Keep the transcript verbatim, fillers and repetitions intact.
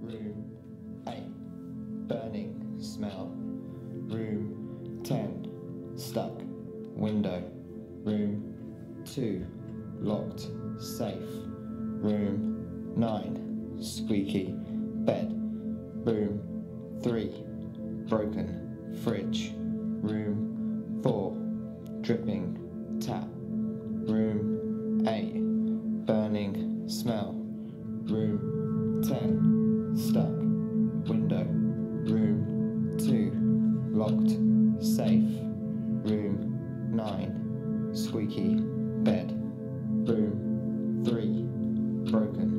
Room eight, burning smell. Room ten, stuck. Window. Room two, locked safe. Room nine, squeaky bed. Room three, broken fridge. Room four, dripping tap. Room eight, burning smell. Room ten, stuck. Window. Room two, locked safe. Room nine, squeaky bed. Room three, broken